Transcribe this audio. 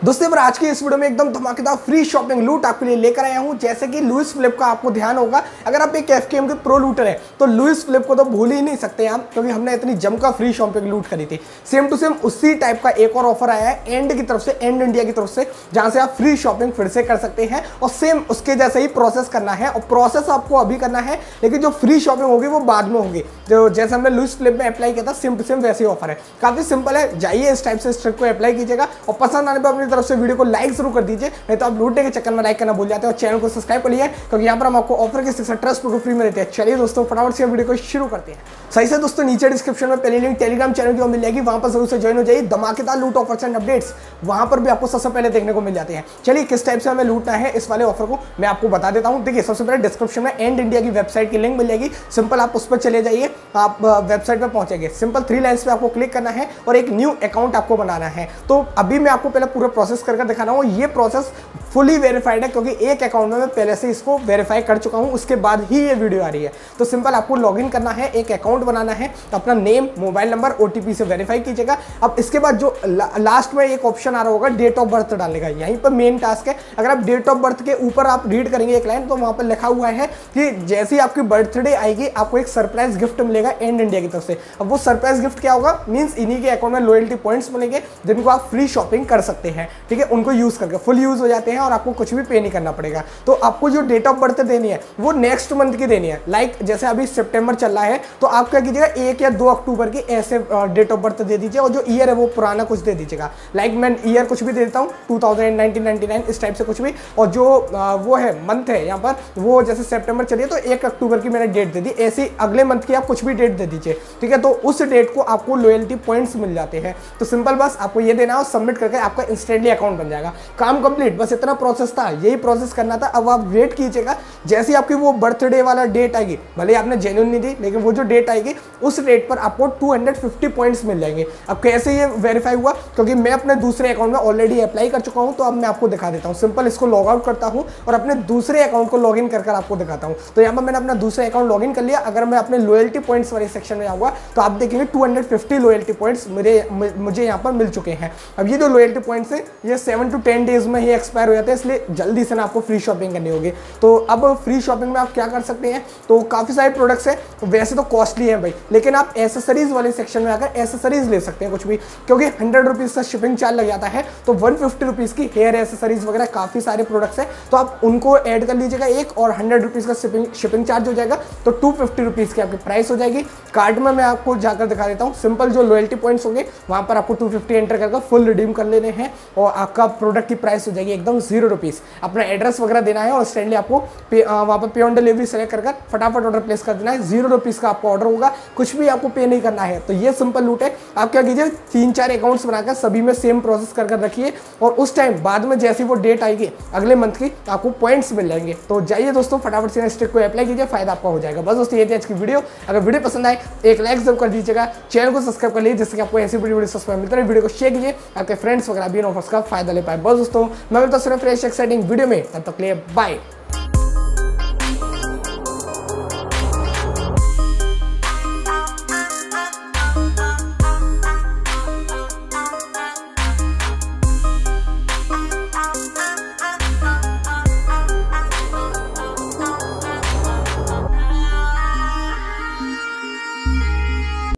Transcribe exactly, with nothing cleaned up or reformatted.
दोस्तों पर आज की इस वीडियो में एकदम धमाकेदार फ्री शॉपिंग लूट आपके लिए लेकर आया हूं। जैसे कि लुइस फिलिप का आपको ध्यान होगा, अगर आप एक एफकेएम के प्रो लूटर है तो लुइस फिलिप को तो भूल ही नहीं सकते हम, क्योंकि हमने इतनी जमका फ्री शॉपिंग लूट करी थी। सेम टू सेम उसी टाइप का एक और ऑफर आया है एंड की तरफ से, एंड इंडिया की तरफ से, जहां से आप फ्री शॉपिंग फिर से कर सकते हैं और सेम उसके जैसे ही प्रोसेस करना है। और प्रोसेस आपको अभी करना है, लेकिन जो फ्री शॉपिंग होगी वो बाद में होगी। जो जैसे हमने लुइस फिलिप में अप्लाई किया था, सेम टू सेम वैसे ही ऑफर है। काफी सिंपल है, जाइए इस टाइप से इस ट्रिक को अप्लाई कीजिएगा और पसंद आने पर अपनी तरफ से वीडियो को लाइक जरूर कर दीजिए, नहीं तो आप लूटने के चक्कर में लाइक करना भूल जाते हैं। और चैनल को सब्सक्राइब कर लिए, क्योंकि यहाँ पर हम आपको ऑफर के सिक्स ट्रस्ट को फ्री में देते हैं। चलिए दोस्तों फटाफट से वीडियो को शुरू करते हैं। सही से दोस्तों नीचे डिस्क्रिप्शन में पहले लिंक टेलीग्राम चैनल की मिल जाएगी, वहां पर जरूर से ज्वाइन हो जाइए। धमाकेदार लूट ऑफर्स एंड अपडेट्स वहां पर भी आपको सबसे पहले देखने को मिल जाते हैं। चलिए किस टाइप से हमें लूटना है इस वाले ऑफर को मैं आपको बता देता हूं। देखिए सबसे पहले डिस्क्रिप्शन में एंड इंडिया की वेबसाइट की लिंक मिल जाएगी, सिंपल आप उस पर चले जाइए, आप वेबसाइट पर पहुंचेंगे। सिंपल थ्री लाइन्स पे आपको क्लिक करना है और एक न्यू अकाउंट आपको बनाना है। तो अभी मैं आपको पहले पूरा प्रोसेस करके दिखा रहा हूँ। ये प्रोसेस फुली वेरीफाइड है, क्योंकि एक अकाउंट में मैं पहले से इसको वेरीफाई कर चुका हूं, उसके बाद ही ये वीडियो आ रही है। तो सिंपल आपको लॉगिन करना है, एक अकाउंट बनाना है, अपना नेम, मोबाइल नंबर, ओटीपी से वेरीफाई कीजिएगा। अब इसके बाद जो ला, लास्ट में एक ऑप्शन आ रहा होगा डेट ऑफ बर्थ डालने का, यहीं पर मेन टास्क है। अगर आप डेट ऑफ बर्थ के ऊपर आप रीड करेंगे एक लाइन, तो वहां पर लिखा हुआ है कि जैसे ही आपकी बर्थडे आएगी आपको एक सरप्राइज गिफ्ट मिलेगा एंड इंडिया की तरफ से। अब वो सरप्राइज गिफ्ट क्या होगा, मीन्स इन्हीं के अकाउंट में लॉयल्टी पॉइंट्स मिलेंगे, जिनको आप फ्री शॉपिंग कर सकते हैं। ठीक है, उनको यूज करके फुल यूज हो जाते हैं और आपको कुछ भी पे नहीं करना पड़ेगा। तो आपको जो डेट ऑफ बर्थ देनी है वो नेक्स्ट मंथ की देनी है। लाइक जैसे अभी सितंबर चल रहा है, तो आप क्या कीजिएगा, एक या दो अक्टूबर की ऐसे डेट ऑफ बर्थ दे दीजिए, और जो ईयर है वो पुराना कुछ दे दीजिएगा। लाइक मैं ईयर कुछ भी दे देता हूँ two thousand nineteen ninety nine इस टाइप से कुछ भी। और जो वो है मंथ है यहाँ पर, वो जैसे सितंबर चलिए तो एक अक्टूबर की मैंने डेट दे दी, ऐसी अगले मंथ की आप कुछ भी डेट दे दीजिए। ठीक है, तो उस डेट को आपको लॉयल्टी पॉइंट्स मिल जाते हैं। तो सिंपल बस आपको ये देना है और सबमिट करके आपका इंस्टेंटली अकाउंट बन जाएगा। काम कंप्लीट, बस इतना प्रोसेस था, यही प्रोसेस करना था। अब आप वेट कीजिएगा, जैसे आपकी वो बर्थडे वाला डेट आएगी, भले आपने जेन्युइन नहीं दी, लेकिन वो जो डेट आएगी उस डेट पर आपको टू हंड्रेड फिफ्टी पॉइंट्स मिल जाएंगे। अब कैसे ये वेरीफाई हुआ, क्योंकि मैं अपने दूसरे अकाउंट में ऑलरेडी अप्लाई कर चुका हूं, तो अब मैं आपको दिखा देता हूं। सिंपल इसको लॉग आउट करता हूं और अपने दूसरे अकाउंट को लॉग इन कर कर आपको दिखाता हूं। तो यहाँ पर मैंने अपना दूसरा अकाउंट लॉग इन कर लिया। अगर मैं अपने लॉयल्टी पॉइंट्स वाले सेक्शन में जाऊंगा तो आप देखेंगे two hundred fifty loyalty points मेरे मुझे यहाँ पर मिल चुके हैं। अब ये जो लॉयल्टी पॉइंट्स है ये सेवन टू टेन डेज में ही एक्सपायर हो जाते हैं, इसलिए जल्दी से ना आपको फ्री शॉपिंग करनी होगी। तो अब फ्री शॉपिंग में आप क्या कर सकते हैं, तो काफ़ी सारे प्रोडक्ट्स हैं, वैसे तो कॉस्टली है भाई, लेकिन आप एसेसरीज वाले सेक्शन में आकर एसेसरीज ले सकते हैं कुछ भी, क्योंकि हंड्रेड रुपीज़ का शिपिंग चार्ज लग जाता है। तो वन फिफ्टी रुपीज़ की हेयर एसेसरीज वगैरह काफ़ी सारे प्रोडक्ट्स हैं, तो आप उनको ऐड कर लीजिएगा एक, और हंड्रेड रुपीज़ का शिपिंग शिपिंग चार्ज हो जाएगा, तो टू फिफ्टी रुपीज़ की आपकी प्राइस हो जाएगी। कार्ड में मैं आपको जाकर दिखा देता हूँ। सिंपल जो लॉयल्टी पॉइंट्स होंगे वहाँ पर आपको टू फिफ्टी एंटर करके फुल रिडीम कर लेने हैं, और आपका प्रोडक्ट की प्राइस हो जाएगी एकदम जीरो रुपीज़। अपना एड्रेस वगैरह देना है और स्टैंडली आपको पे, आ, वहाँ पर पे ऑन डिलीवरी सेलेक्ट कर फटाफट ऑर्डर प्लेस कर देना है। जीरो रुपीज़ का आपको ऑर्डर होगा, कुछ भी आपको पे नहीं करना है। तो ये सिंपल लूट है। आप क्या कीजिए, तीन चार अकाउंट्स बनाकर सभी में सेम प्रोसेस कर कर रखिए, और उस टाइम बाद में जैसी वो डेट आएगी अगले मंथ की, आपको पॉइंट्स मिल जाएंगे। तो जाइए दोस्तों फटाफट से इस ट्रिक को अप्लाई कीजिए, फायदा आपका हो जाएगा। बस दोस्तों ये थी आज की वीडियो। अगर वीडियो पसंद आए एक लाइक जरूर कर दीजिएगा, चैनल को सब्सक्राइब कर लीजिए, जिससे कि आपको ऐसी वीडियो वीडियो सब्सक्राइब मिलता है। वीडियो को शेयर कीजिए, आपके फ्रेंड्स वगैरह भी इन ऑफर्स का फायदा ले पाए। बस दोस्तों मैं मिलता हूं फ्रेश एक्साइटिंग वीडियो में, तब तक के लिए बाय।